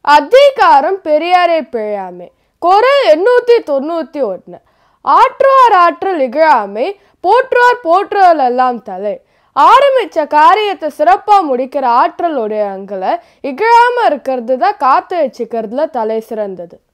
அதிகாரம் பெரியாரை பிழையாமை. குரல் 891. ஆற்றுவார் ஆற்றல் இகழாமை, போற்றுவார் போற்றுதல் எல்லாம் தலை. ஆரம்பிச்ச காரியத்தை சிறப்பா முடிக்கிற ஆற்றல் உடையவங்களை இகழாம இருக்கிறது தான் காத்து வச்சுக்கிறதுல தலை சிறந்தது.